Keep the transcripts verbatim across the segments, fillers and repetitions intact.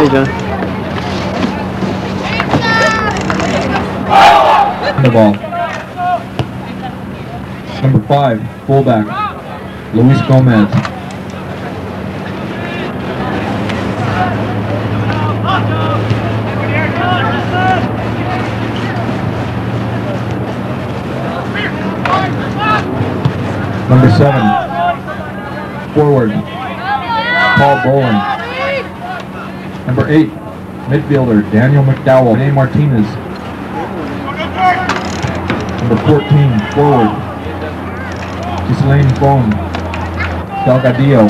John. The ball. Number five, fullback, Luis Gomez. Number seven, forward, Paul Boland. Number eight, midfielder, Daniel McDowell, Renee Martinez. Number fourteen, forward, Ghislaine Fong Delgadillo.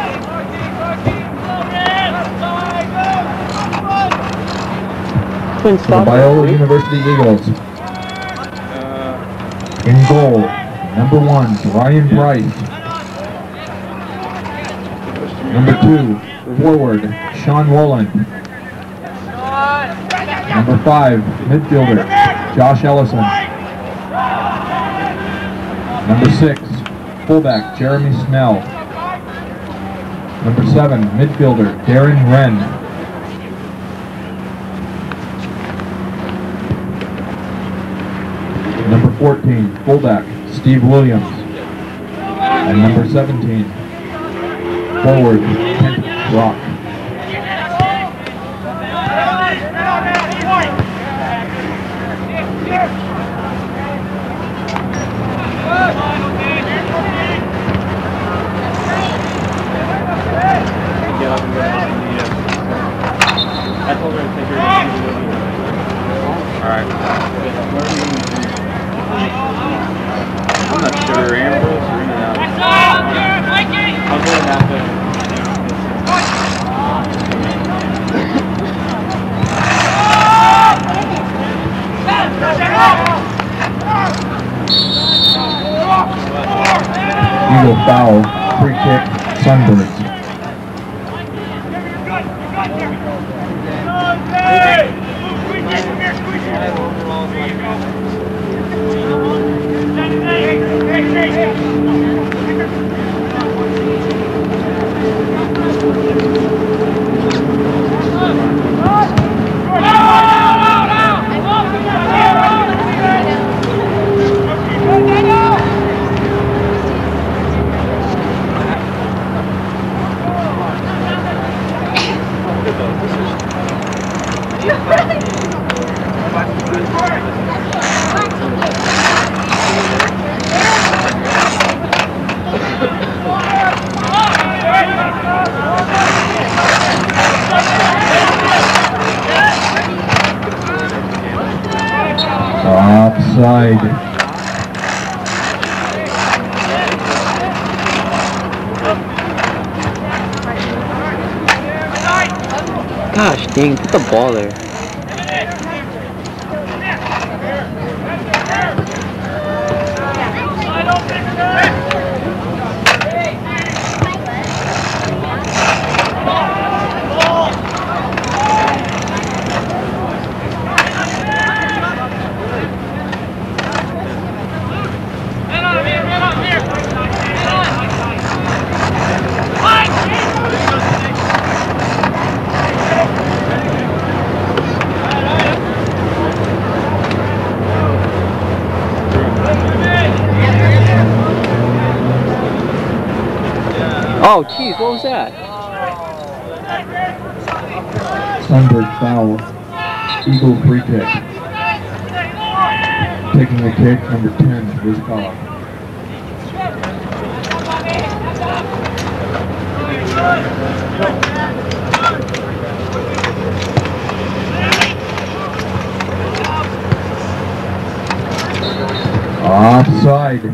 For the Biola University Eagles. In goal, number one, Ryan Price. Number two, forward, Sean Wolin. Number five, midfielder, Josh Ellison. Number six, fullback, Jeremy Snell. Number seven, midfielder, Darren Wren. Number fourteen, fullback, Steve Williams. And number seventeen, forward, Kent Rock. I told her to take her to Alright. I'm not sure, Ambrose or in and out. I'm going to have to. Eagle foul, free kick, Sunbirds. Offside. Gosh dang, put the ball there. Oh, jeez, what was that? Sunbird foul, Eagle free kick. Taking the kick, number ten, Rizkov. Offside.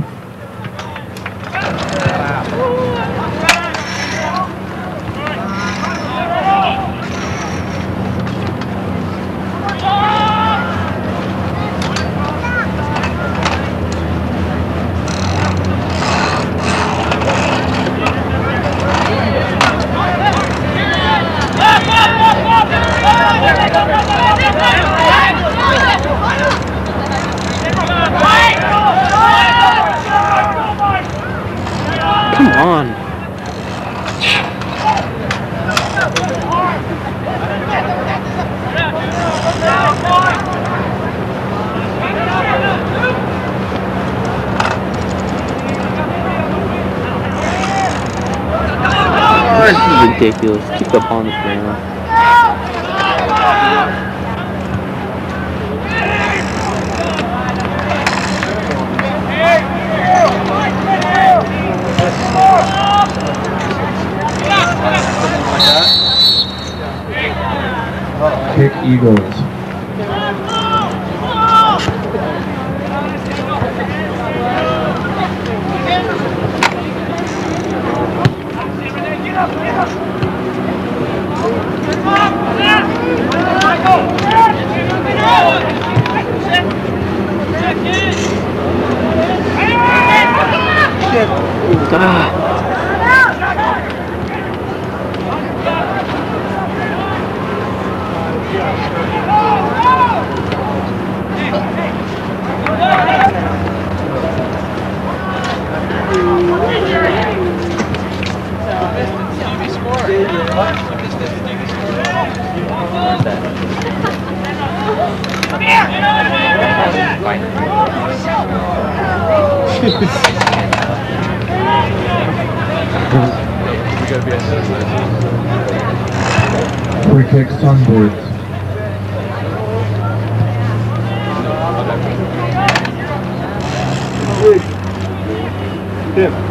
This is ridiculous. Keep up on the ground. Kick Eagles. Ah. Free kick Sunbirds. Tim.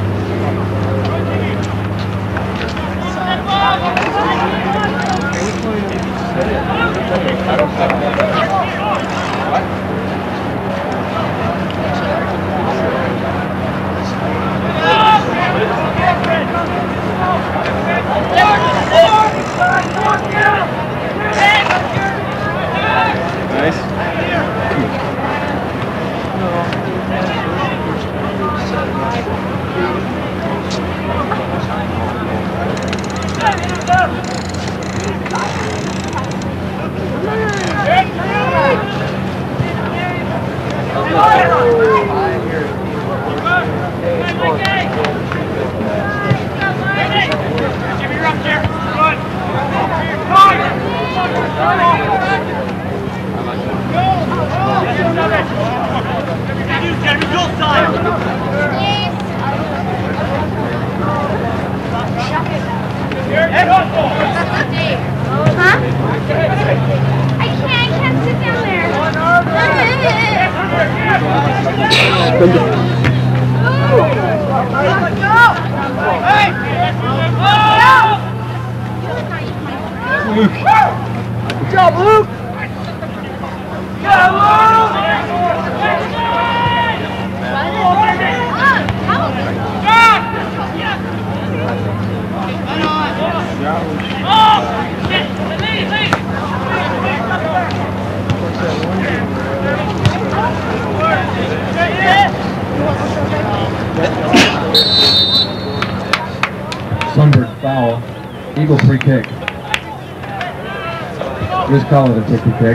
Luke. Good job, Luke. Yeah, Luke. Sunbird foul. Eagle free kick. Just call it a ticky kick.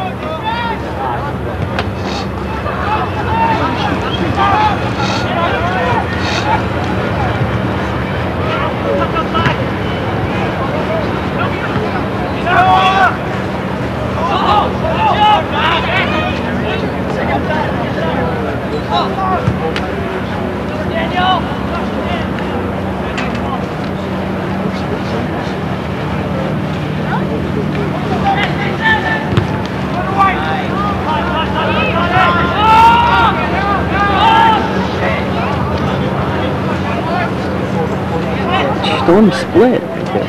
Storm split.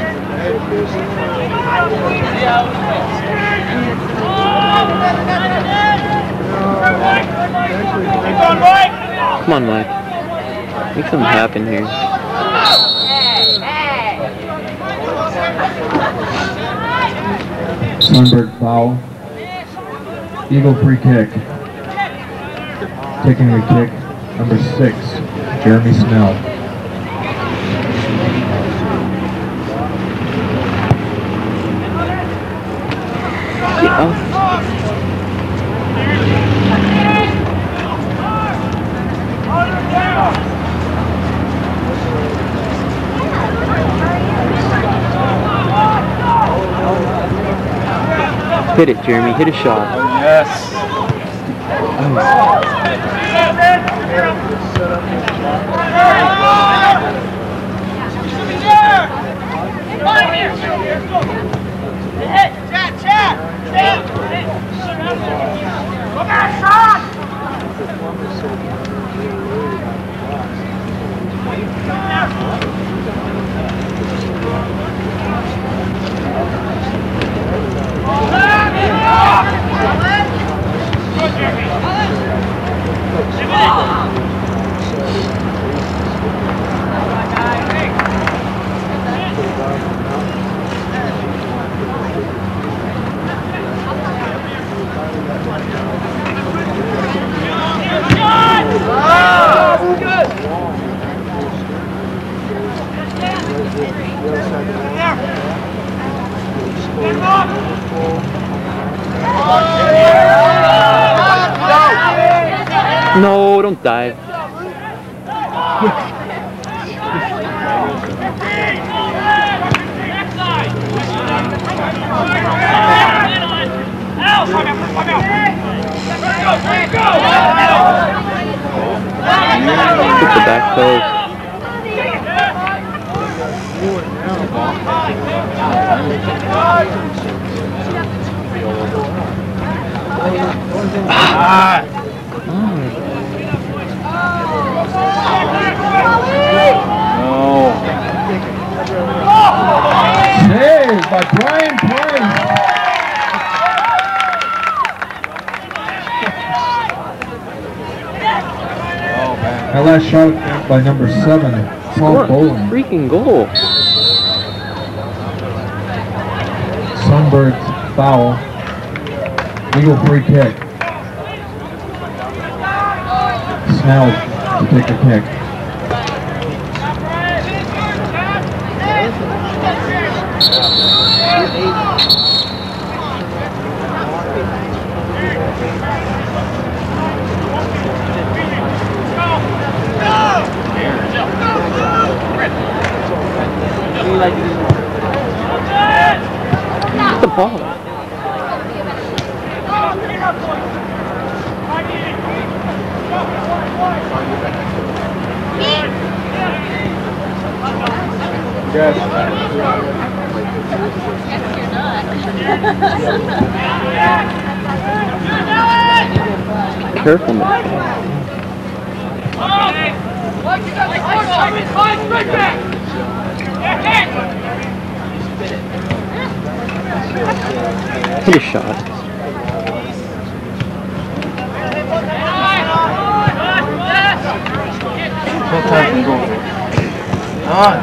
Come on, Mike. Make something happen here. Sunbird foul. Eagle free kick. Taking a kick, number six, Jeremy Snell. Oh. Hit it, Jeremy. Hit a shot. Oh, yes. Oh. No, don't dive. Hit the back post. Ah! Saved by Brian Price. That last shot by number seven, Paul What Boland. freaking goal. Sunbirds foul. Eagle free kick. Snell to take a kick. Get the ball. Yes. Careful, man. Hit a shot. What time is it going? Ah.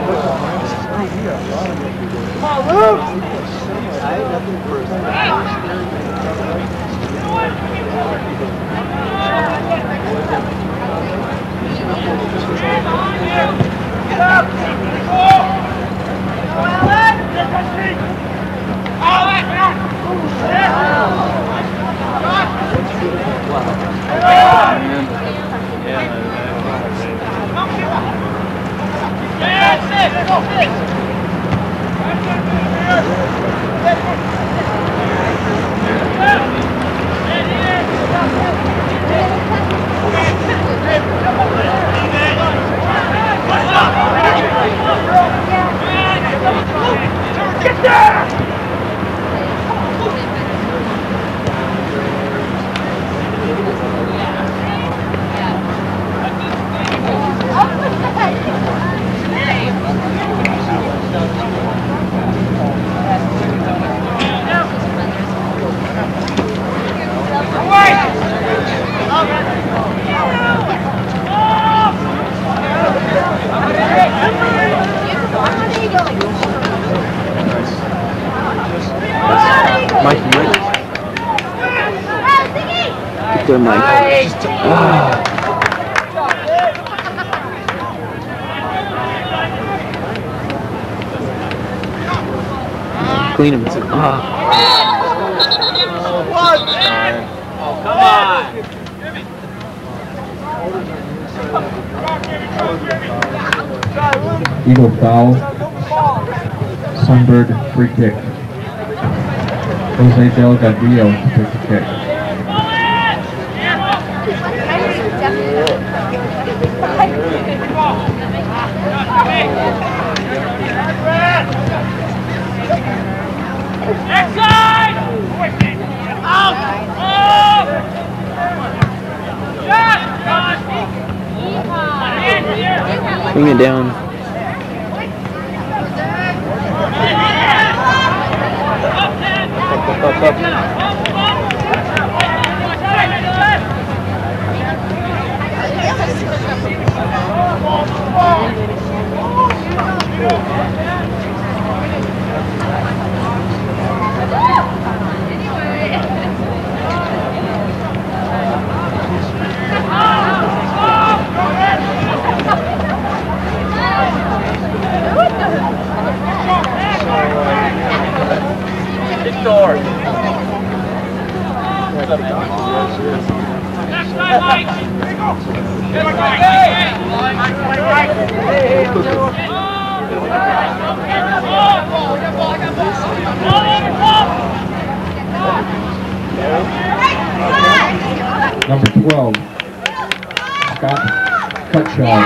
Mike, Mike. Get there, Mike. Ah. Clean him. Ah. Come on! Eagle foul. Sunbird free kick. Jose Delgadillo to take the kick. Next side! Out! Up! Bring it down. Up, up, up, up. Number twelve, Scott Cutshaw.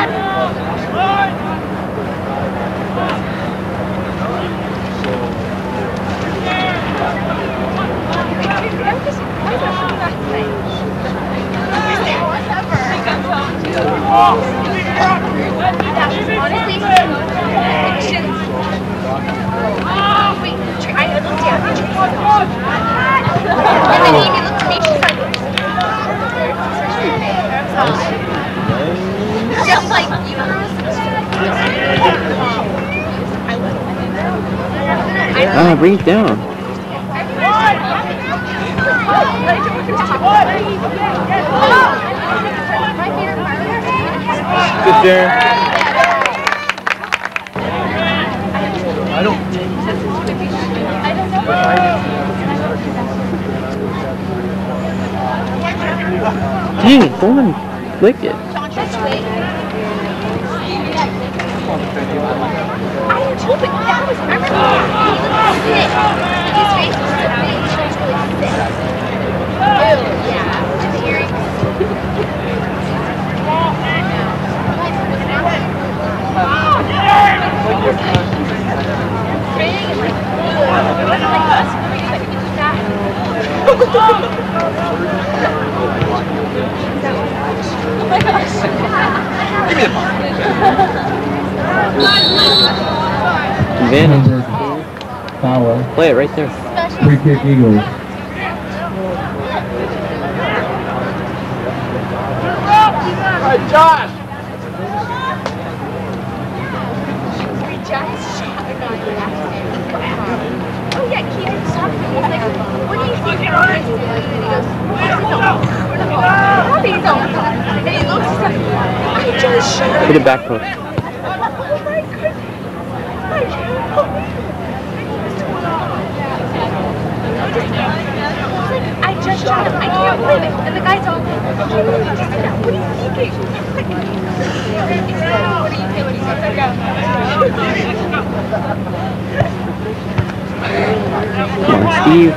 Just like you. Ah, bring it down. Good there. I don't. Dang it, don't let me flick it. I told you that was everything. His face was so big, she was really sick. Ew, yeah. And the earrings. Training is like, it wasn't like us reading, like, we did that. Oh my gosh. Give me the ball. Advantage. Foul. Play it right there. Free kick Eagles. Hey, Josh! We just shot a guy in accident. Oh yeah, Keaton stopped me. He's like, what do you think you're on? And he goes, where's the dog? Where's the dog? Happy dog. And he looks, he's like, I just shot Hit it back post. Oh my goodness. I can't believe it. I just shot him. I can't believe it. And the guy's all, I can't believe you just did that. What are you thinking? What do you think? What do you think? Come on, Steve.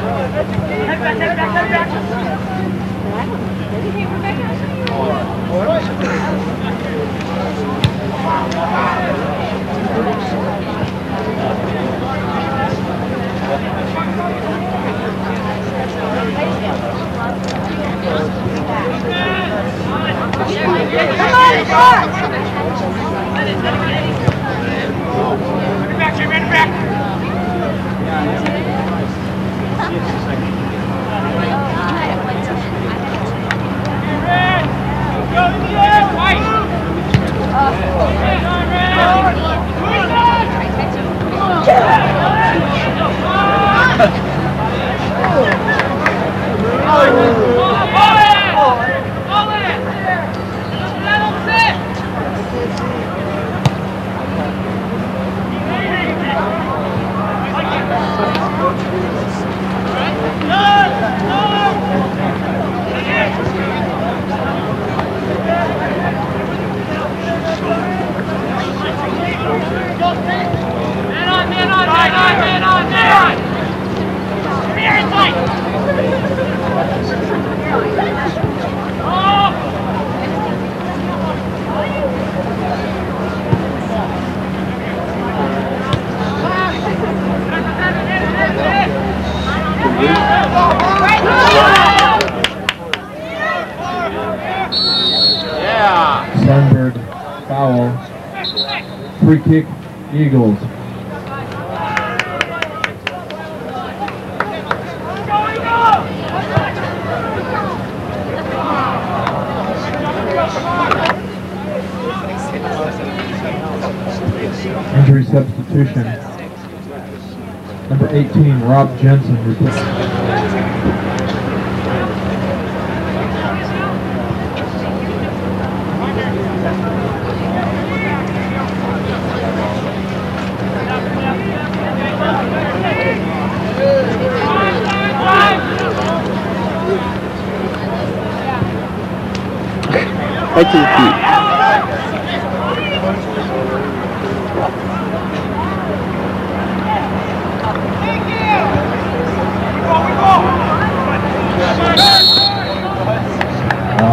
Sunbird foul. Free kick Eagles. Injury substitution. Number eighteen, Rob Jensen. Right to the feet. Uh,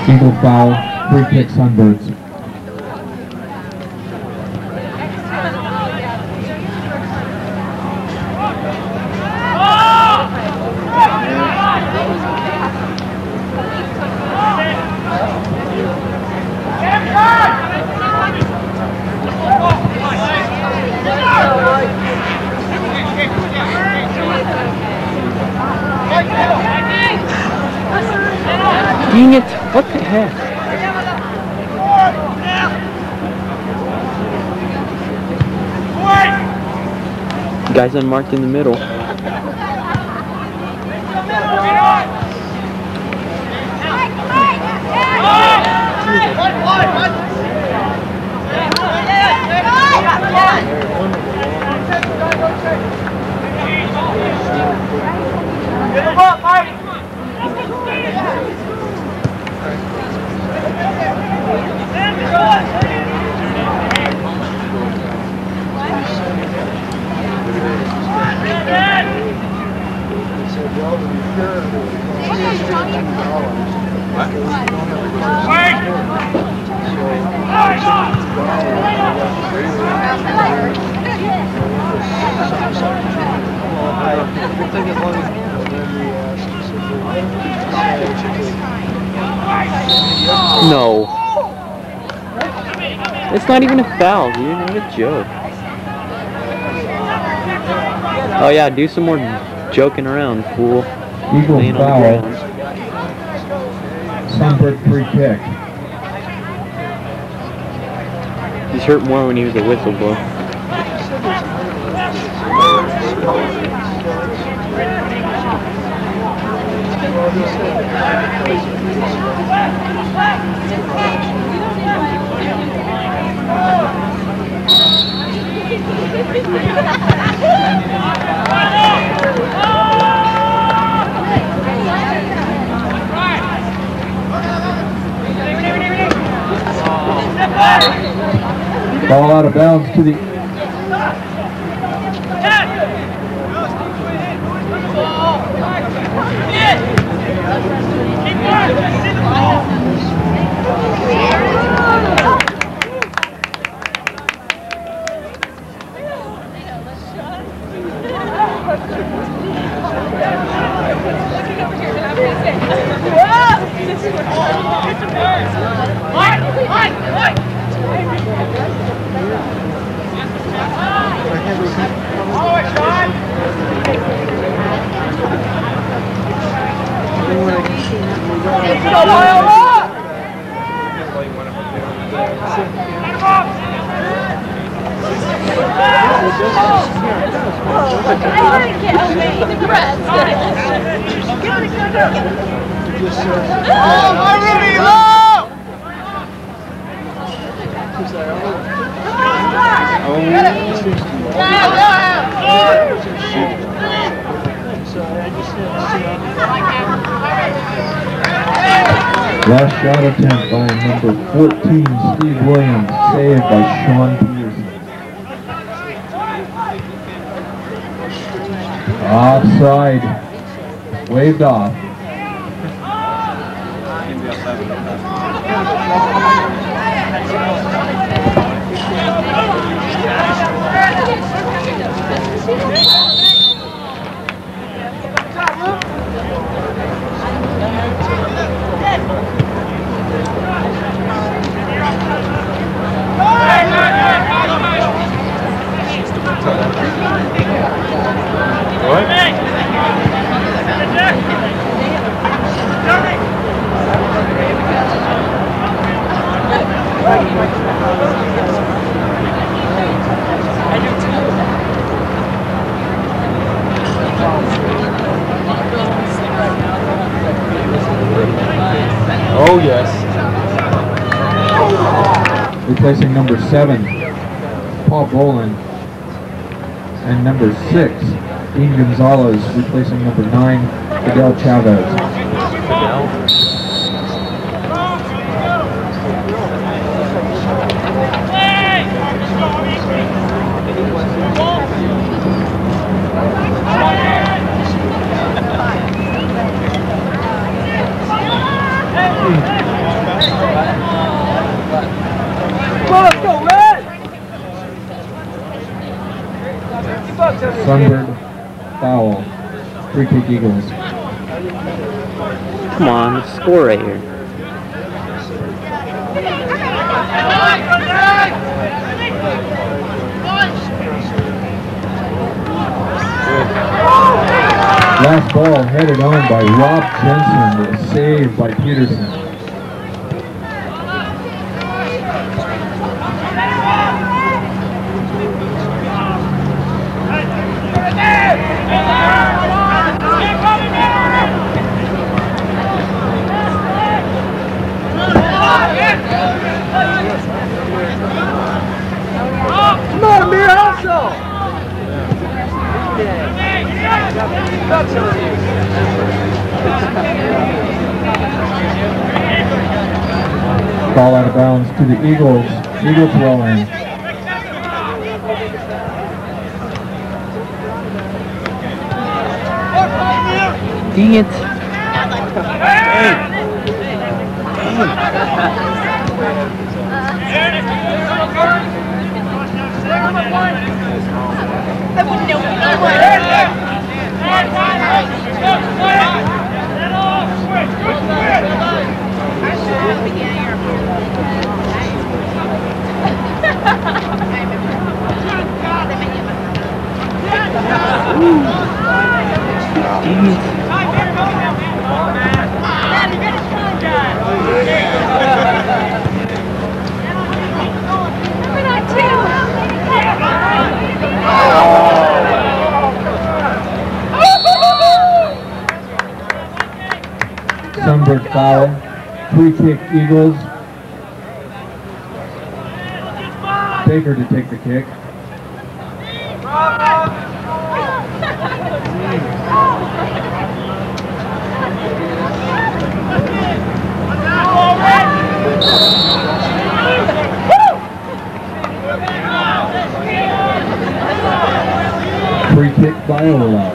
Eagle foul, free kick Sunbirds. Dang it! What the heck? Guys unmarked in the middle. Get the ball, Mike! No. It's not even a foul, dude. What a joke. Oh yeah, do some more joking around, fool. Eagle Laying on the foul. ground. Sunbird free kick. He's hurt more when he was a whistleblower. Ball out of bounds to the last shot attempt by number fourteen, Steve Williams, saved by Sean Peterson. Offside, waved off. Oh, yes. Replacing number seven, Paul Boland. And number six, Dean Gonzalez, replacing number nine, Fidel Chavez. Sunbird, foul. Free kick Eagles. Come on, let's score right here. Last ball headed on by Rob Jensen, the save by Peterson. Come on, Amir, also! Ball out of bounds to the Eagles. Eagle throw in. Dang it. I wouldn't know Sunbird foul. Free kick Eagles. Baker to take the kick. Free kick Viola.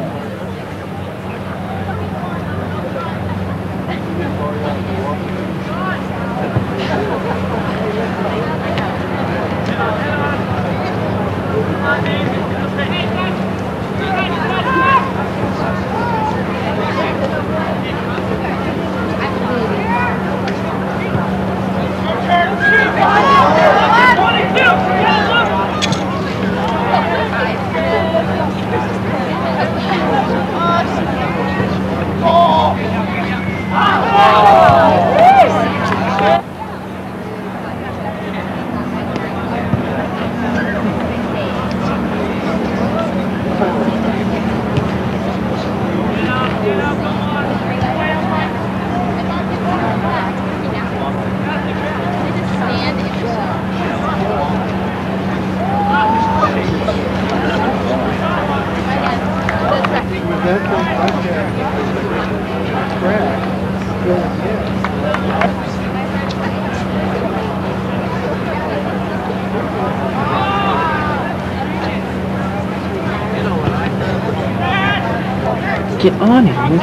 Get on it, man.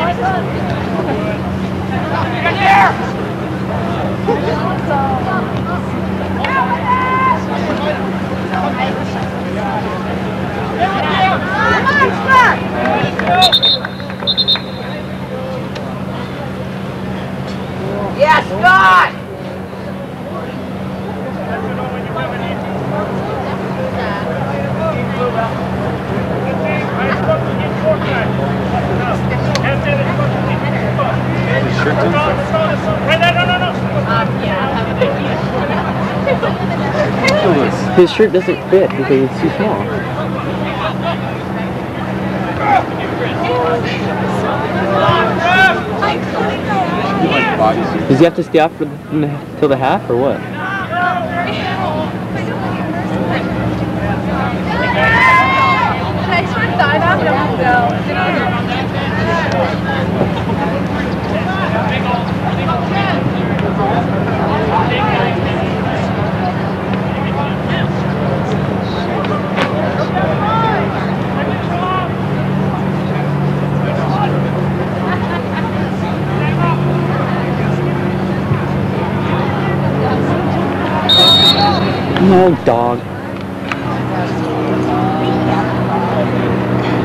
Yes, God! His shirt doesn't fit because it's too small. Does he have to stay out for the, till the half or what? I sort of thought about it, I'm gonna No, dog.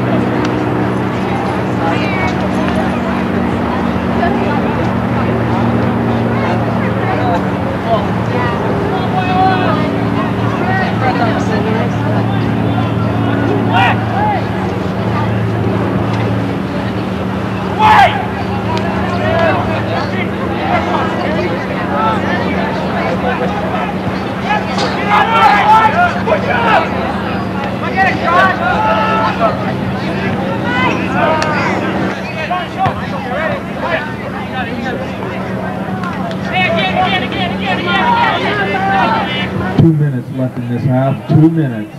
left in this half. Two minutes.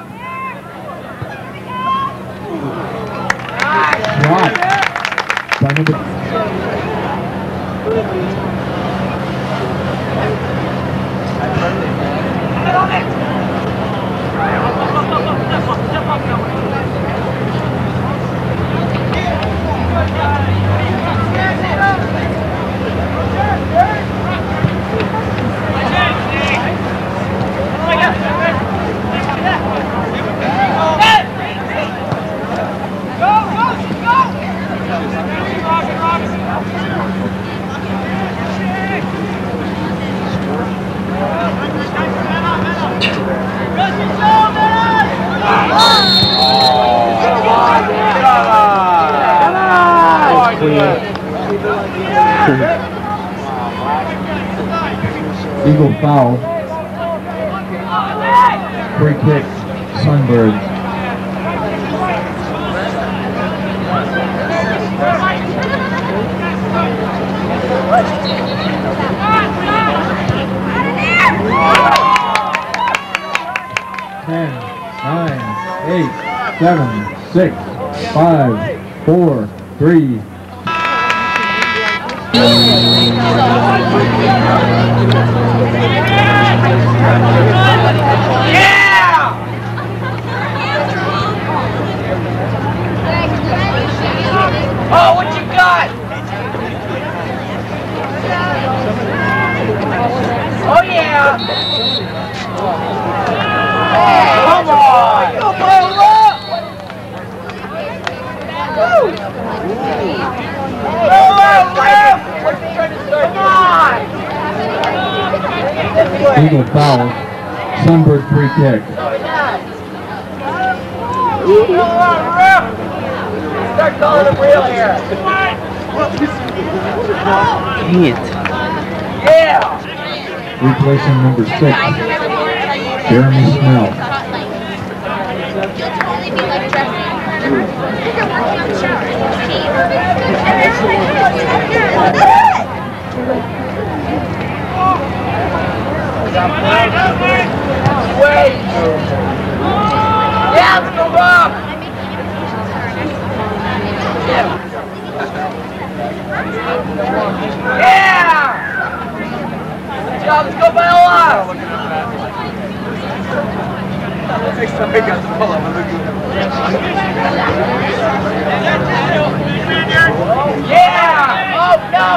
Shot. By number Eagle foul. Free kick, Sunbirds. Ten, nine, eight, seven, six, five, four, three. Oh, what you got? Oh, yeah. Come on. Go, Paula. Woo. Come on, Ref. Come on. Eagle foul. Sunbird free kick. Come on, Ref. Start calling them real here. Dang it. Yeah. Replacing number six, Jeremy Snell. You'll totally be like dressing. You're working on the shower. Wait. Yeah, let's go up. Yeah! Good job, let's go Bella! Next time I got the ball, I'm gonna go. Yeah! Oh no!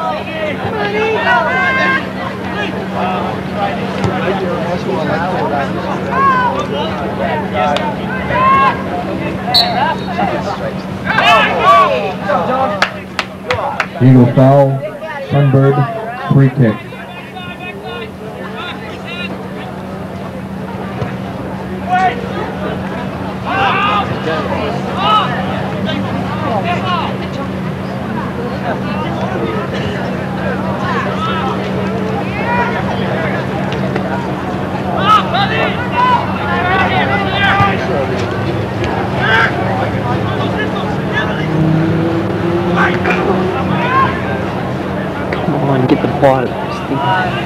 Eagle foul, Sunbird free kick. Come on, get the ball. Steve.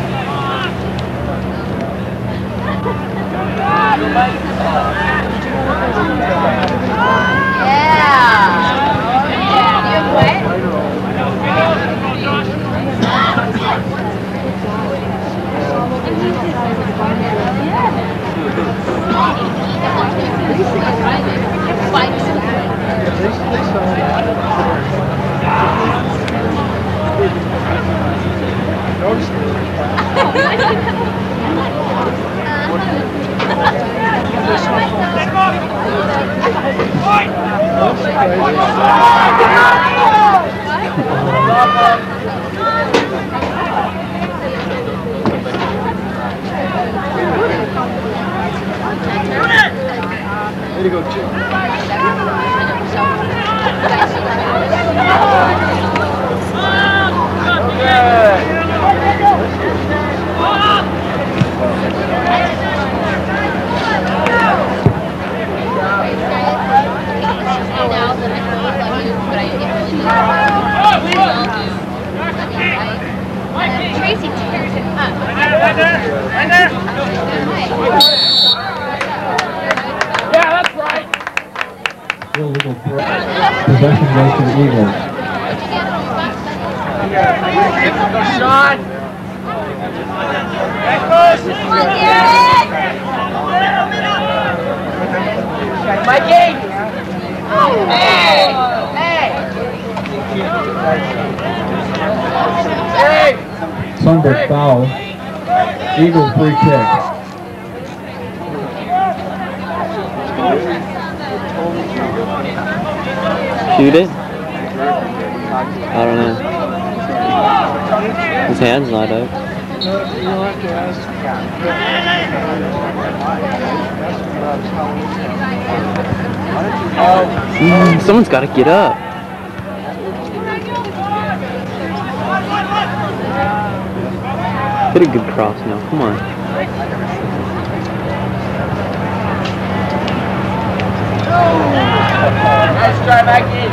Way to go, Chip. Tracy tears it up. Yeah, that's right. Illegal throw. Possession goes to the Eagles. Go, Sean. Come on, Garrett! Mikey! Hey! Hey! Hey! Sunbird foul. Eagles free kick. Shoot it? I don't know. His hand's not up. Mm, someone's got to get up. Hit a good cross now. Come on. Nice try, Mikey.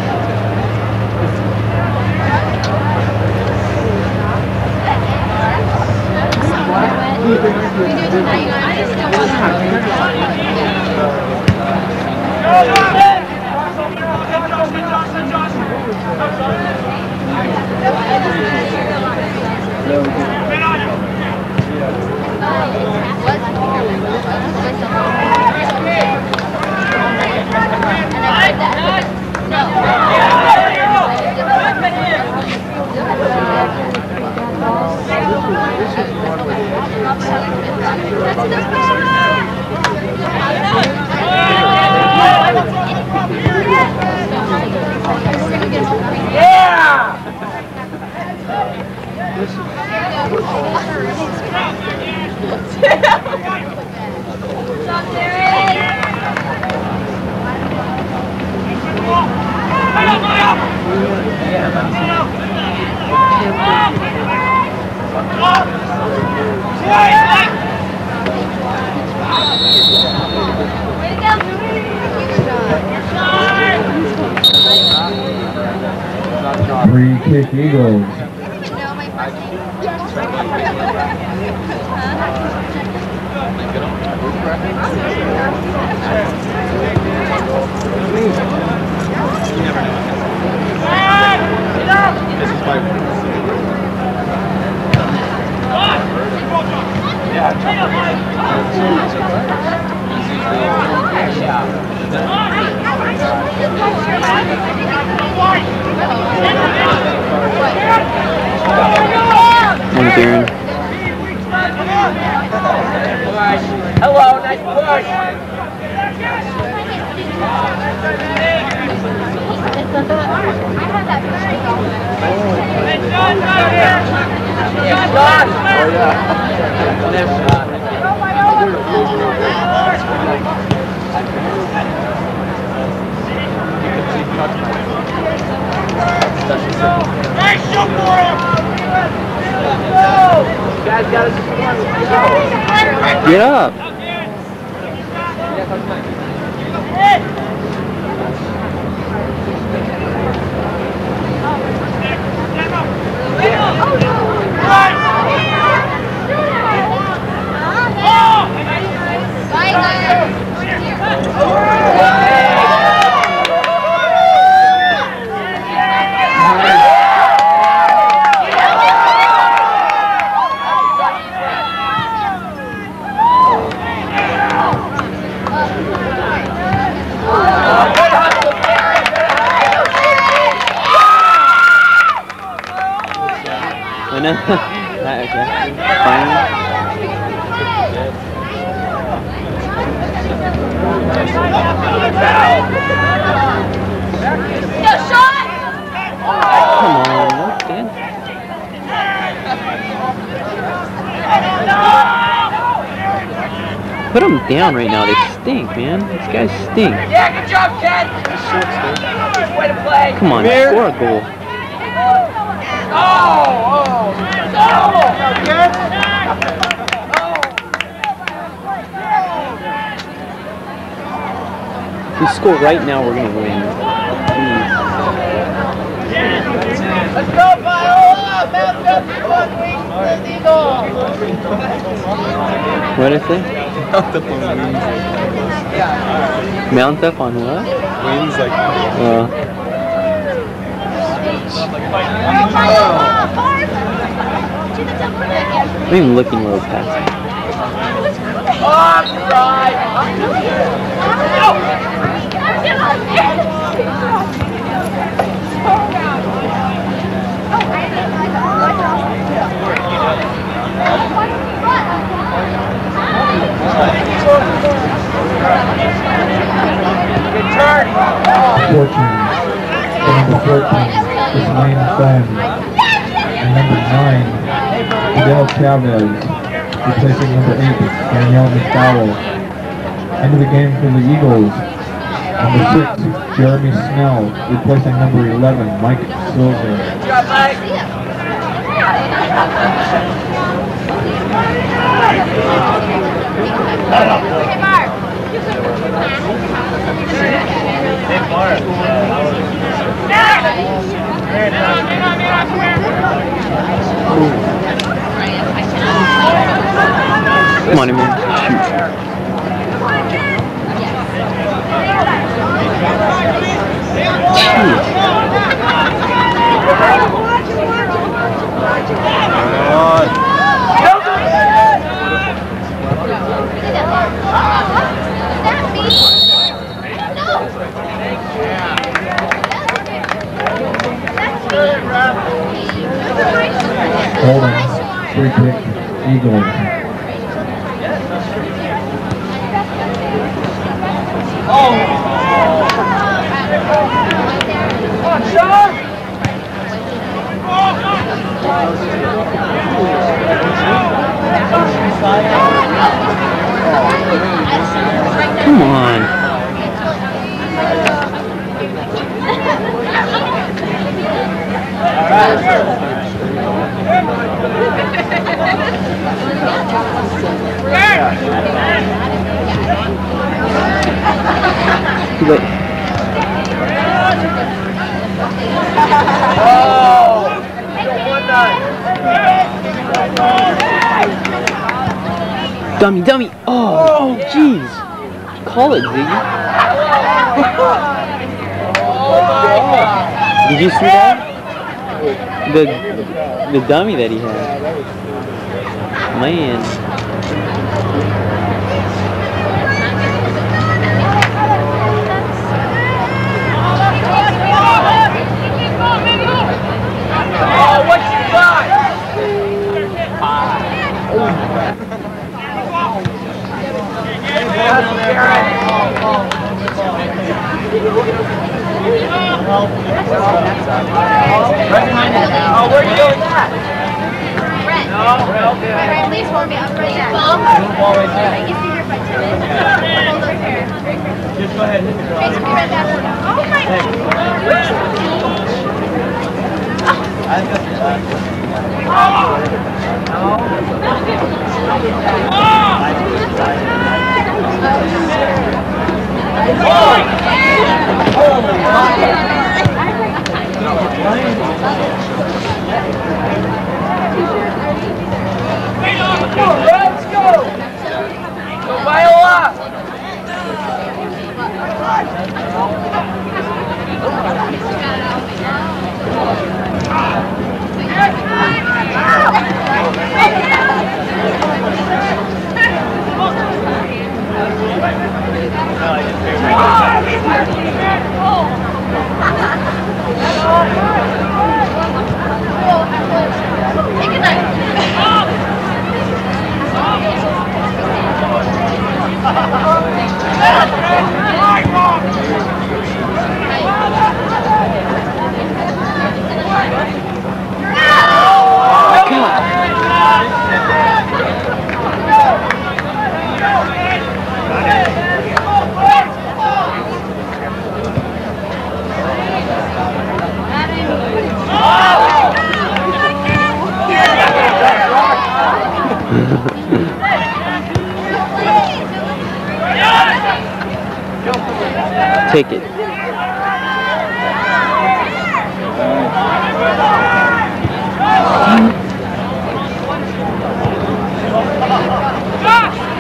Free kick Eagles. One Darren. Hello, nice push. Oh Nice shot for him! You guys got us. Get up! I know. Okay. Fine. No shot! Come on, no stand. Put them down right now. They stink, man. These guys stink. Yeah, good job, Ken. Way to play. Come on, score a goal. Oh, oh, no. Good. If we score right now, we're gonna win. Jeez. Let's go, Viola. Mount up, one wing, Eagle. What did I say? Mount up on wings like Mount up on what? wings like Uh, I'm even looking real past. Fortune, number fourteen, is Lane Fenn. And number nine, Fidel Chavez, replacing number eight, Danielle McDowell. End of the game for the Eagles. Number six, Jeremy Snell, replacing number eleven, Mike Silver. Come on, man. Holding, free kick, Eagles. Come on. Too late. Dummy, dummy. Oh, jeez. Call it, Ziggy. Did you see that? The the dummy that he had. Man. Oh, what you got? Oh, where are you doing that? Brett. No, okay. Brett, please hold me. I'm ready now. You see your fight today. Hold up here. Just go ahead and hit the Okay, so be right back. Oh my Let's go! Go Viola! Take a knife. Take it. Ah!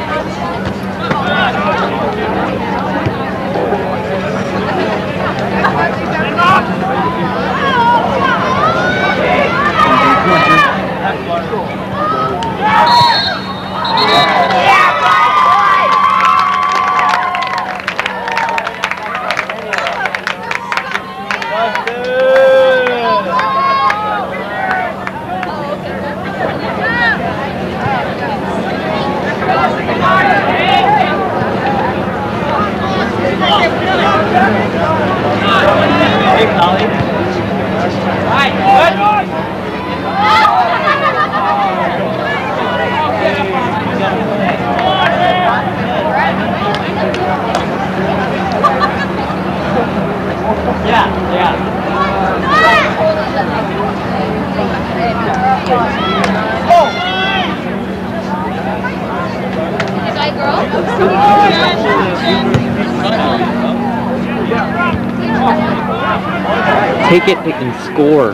Take it and score.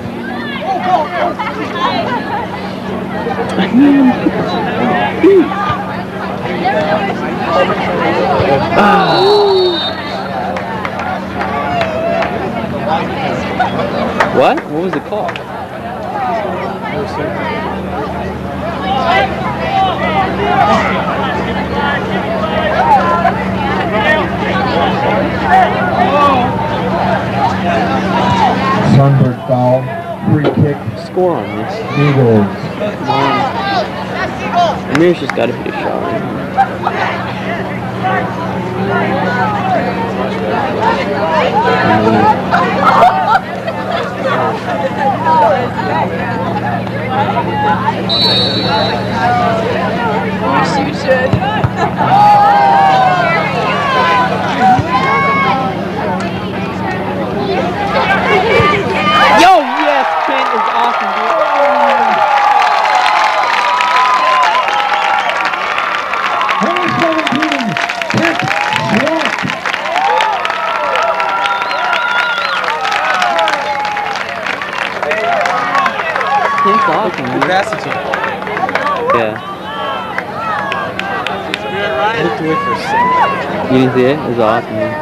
What? What was it called? Sunbird foul, free kick, Score on this. Eagles. Come on. Amir's just got to hit a shot. Yes, you should. Yo, yes, Kent is awesome, dude. Number seventeen, Kent Schrock. Kent's awesome, dude. Grassy team. Yeah. I looked away for a second. You didn't see it? It was awesome, man.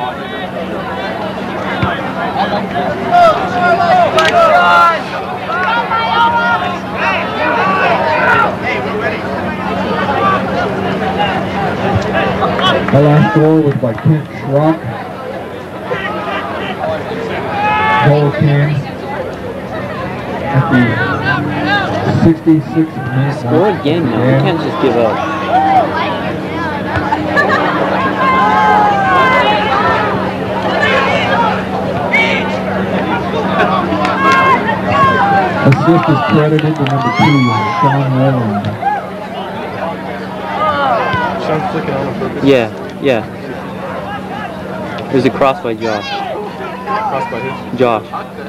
The last goal was by Kent Schrock. Goal came at the sixty-sixth minute. Score again now. You can't just give up. Assist is credited to number two, Sean Rowland. Sean's flicking on the purpose. Yeah, yeah. There's a cross by Josh. Cross by who? Josh.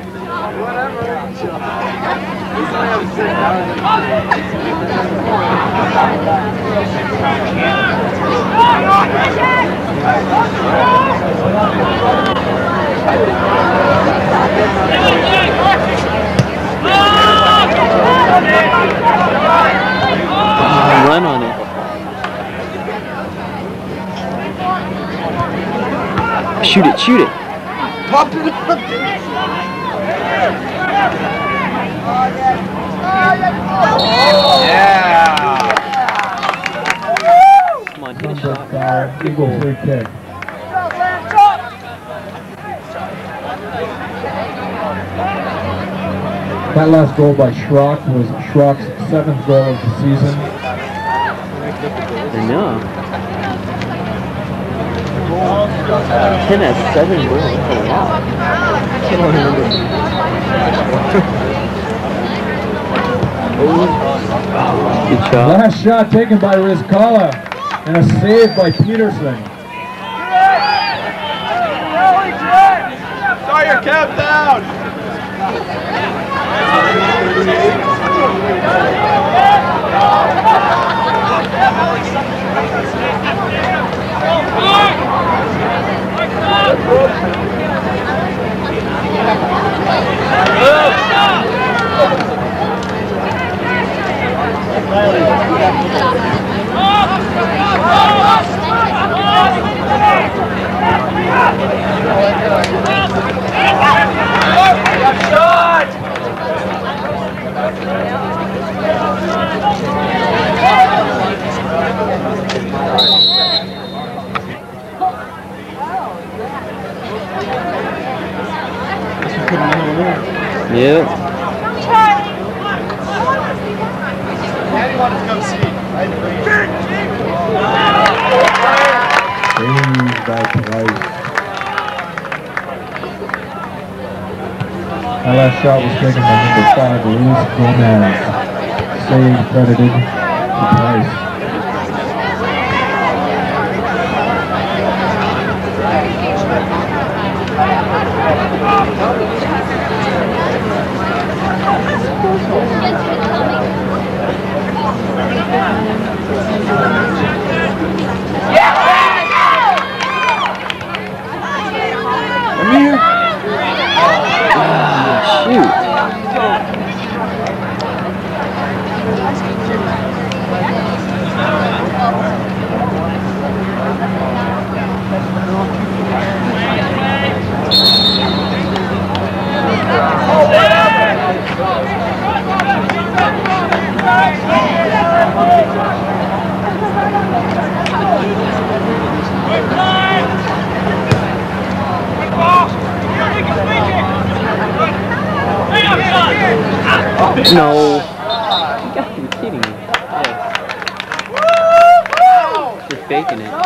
Run on it. Shoot it, shoot it. Pop it up. Yeah. Come on, hit a Sunbird shot. foul, Eagle free kick. That last goal by Schrock was Schrock's seventh goal of the season. I know. Ken has seven goals. That's a lot. I don't remember. Good shot. Last shot taken by Rizkala and a save by Peterson. Sawyer, cap down. Yep. Daddy wanted to come see. Saved by Price. That last shot was taken by number five, Luis Gomez. Save credited to Price. Amir! Ah, shoot. No. You gotta be kidding me. Yeah. Just faking it.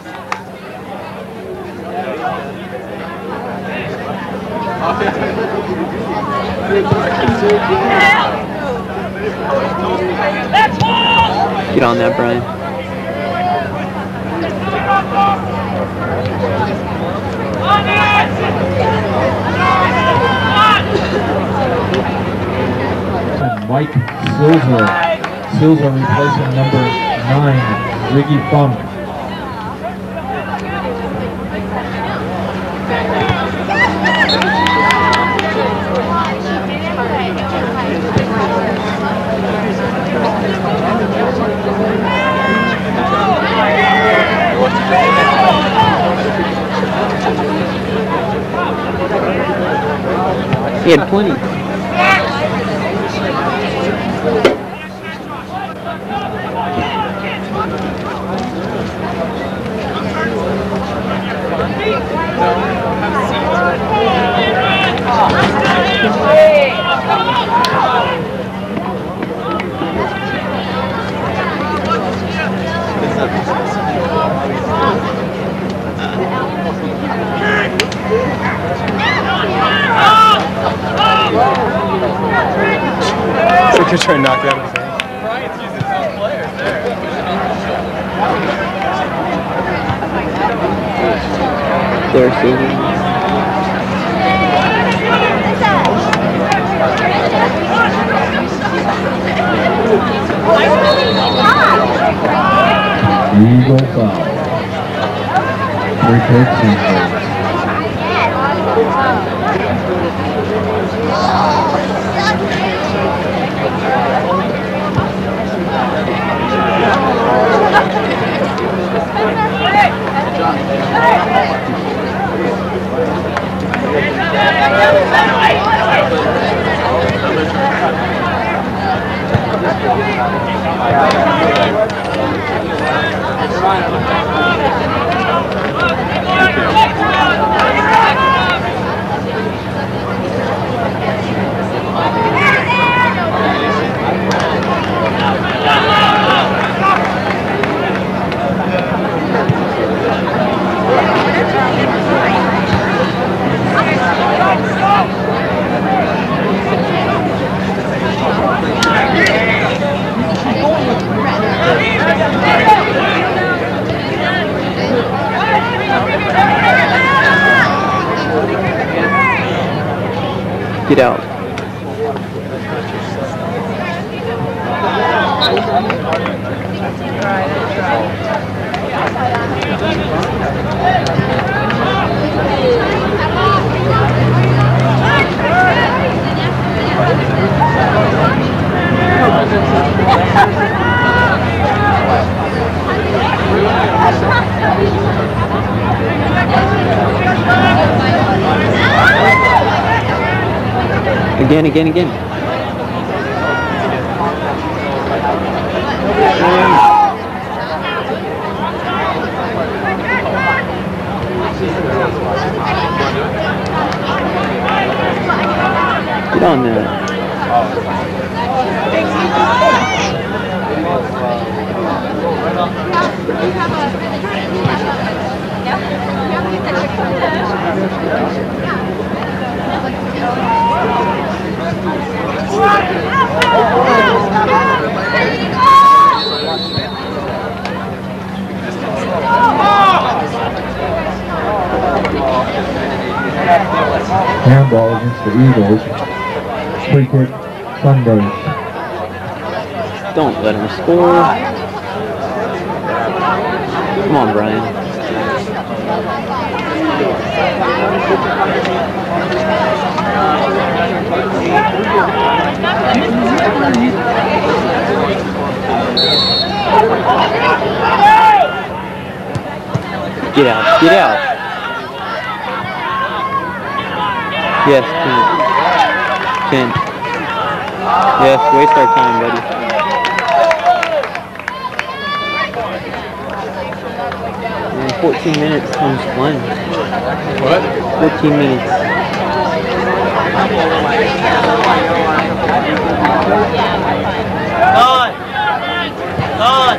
Get on that, Brian. Mike Silver. Silver replacing number nine, Riggy Funk. He had plenty. It's like you're trying to knock it out of his hand. Brian's using his own players there. They're saving. Eagle foul. Free kick. Get out. Again, again, again. Get on there. Oh! handball against the Eagles. Free kick, Sunbirds. Don't let him score. Come on, Brian. Get out, get out. Yes, Kent. Kent. Yes, waste our time, buddy. And fourteen minutes comes one. What? fourteen minutes. On! On!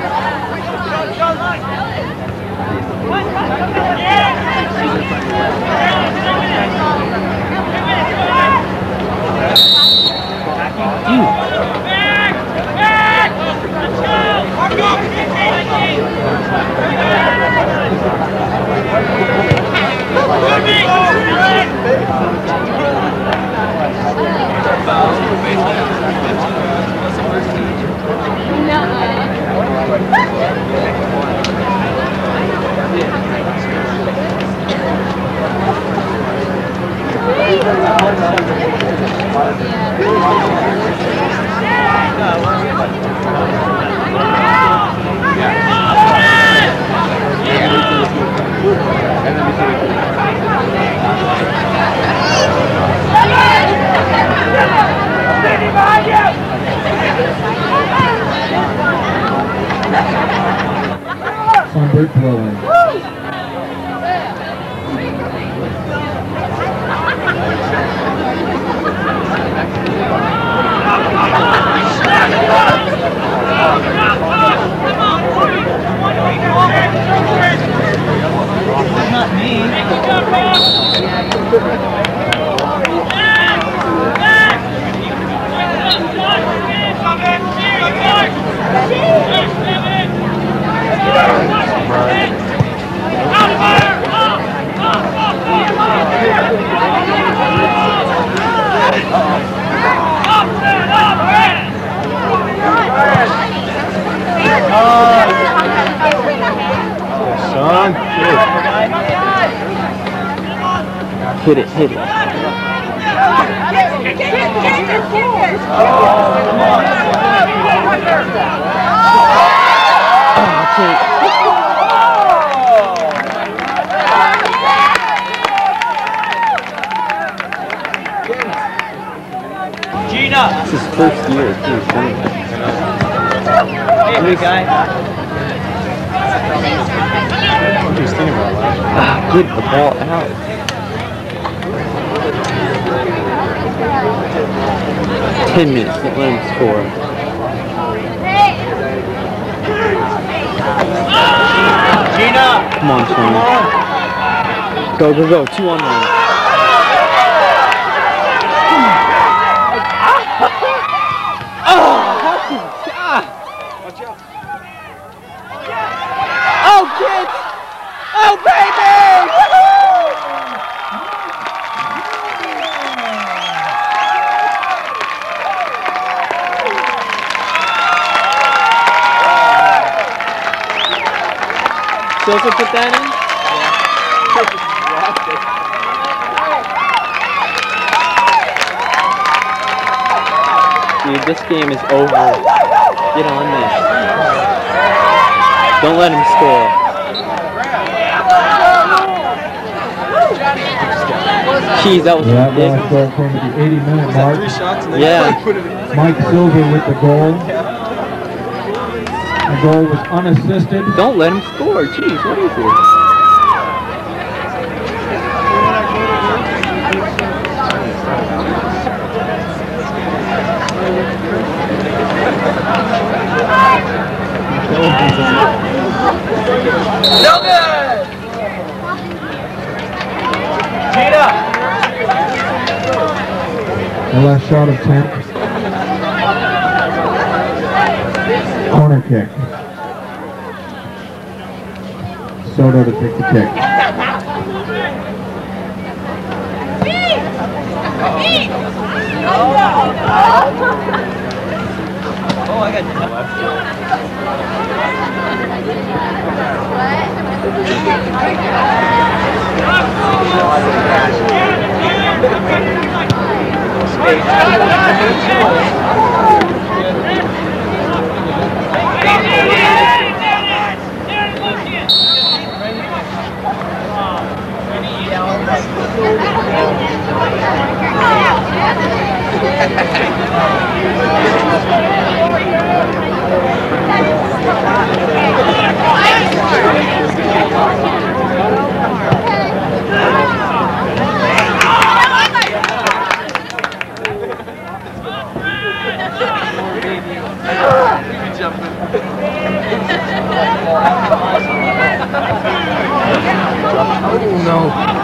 Sunbird throwing. Not me. Son, Hit it, hit it. Oh, Kent. Gina! This is his first year, too. Hey, big guy. Ah, get the ball out. Ten minutes, don't let him score. Gina! Come on, Sean. Go, go, go. Two on one. Oh, how can ah. Oh, kids! Oh, baby! Sosa put that in? Dude, this game is over. Get on this. Don't let him score. Jeez, that was Yeah, that ridiculous. last goal came at the eighty minute mark. Yeah. Mike Silver with the goal. The goal was unassisted. Don't let him score. Jeez, what is this? No good! Gina! The last shot of ten. Corner kick. Soto to take the kick. Oh, I got left. Oh no.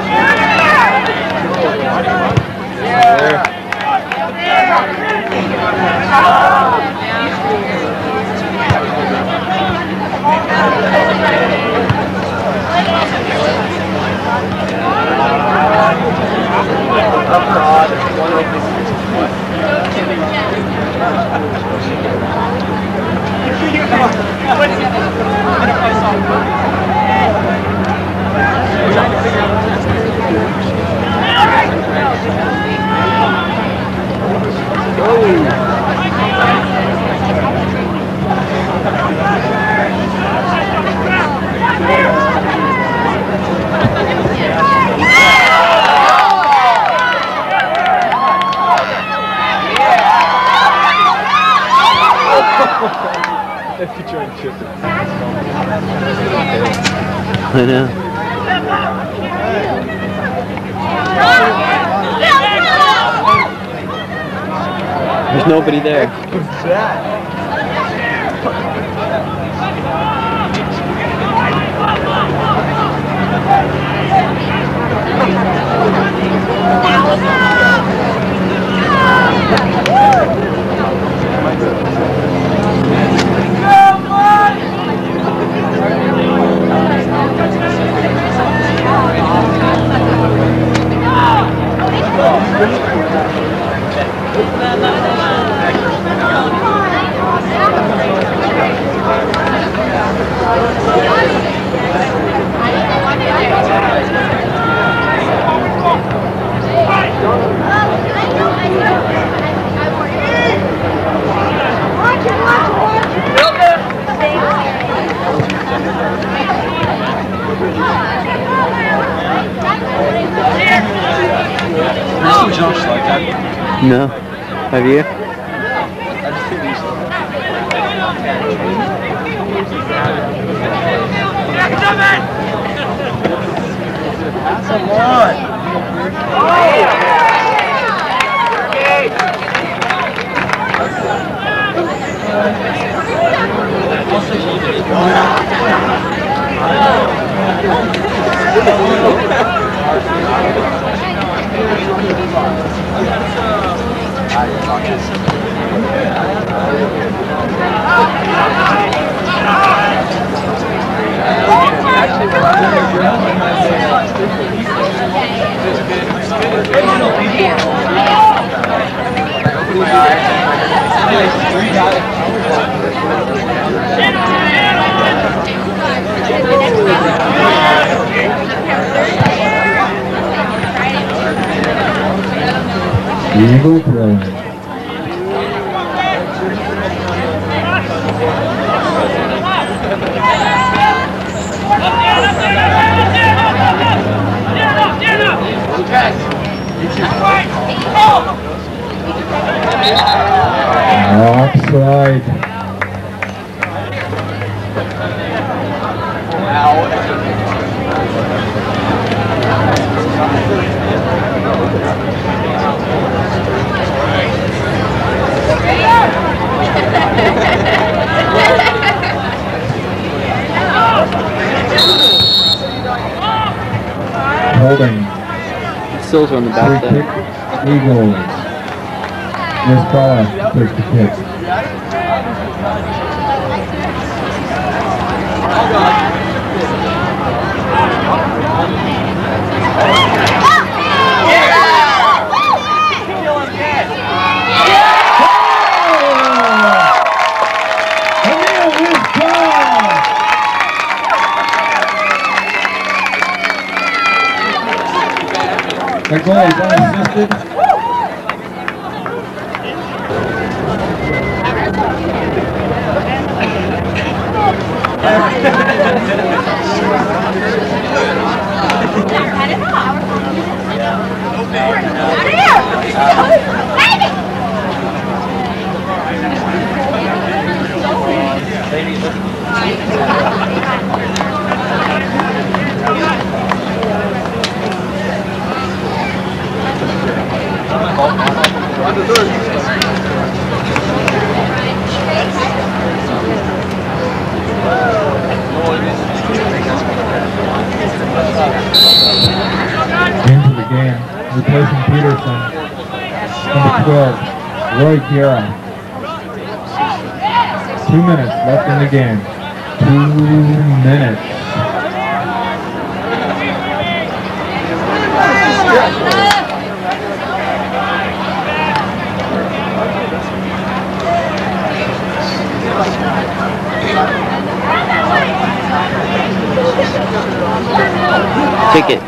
I know. There's nobody there. What's that? Josh like that? No. Have you? I just think these. Come on! Eagle play. Offside. Holding. Sills on the back Free there. kick. Eagles. Miss Paula takes the kick. that goal is unassisted. Into the game, replacing Peterson. Number twelve, Roy Guerra. Two minutes left in the game. Two minutes. Ticket.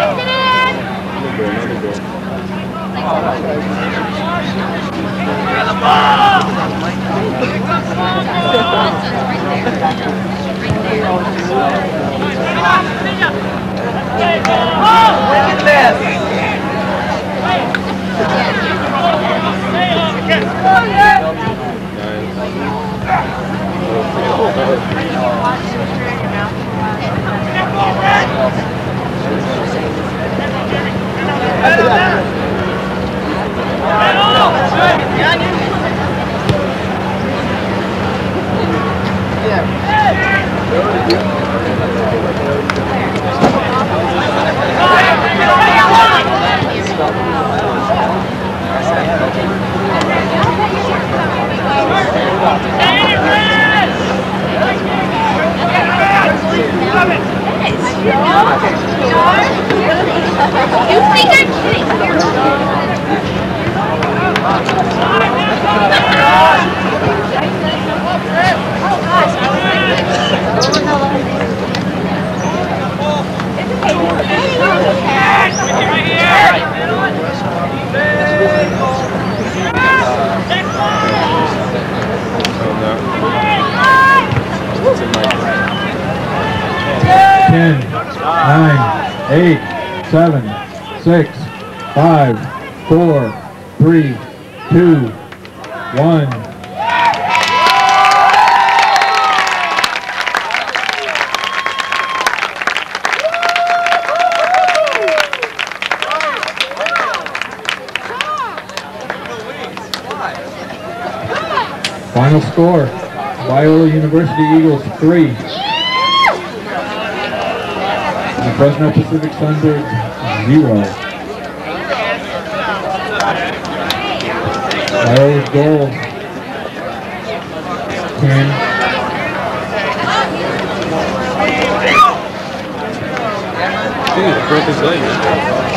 You think I'm kidding? Ten, nine, eight, seven, six, five, four, three, two, one. Final score, Biola University Eagles three. The Fresno Pacific Sunbirds zero. Biola's goal. ten. I think he broke his leg.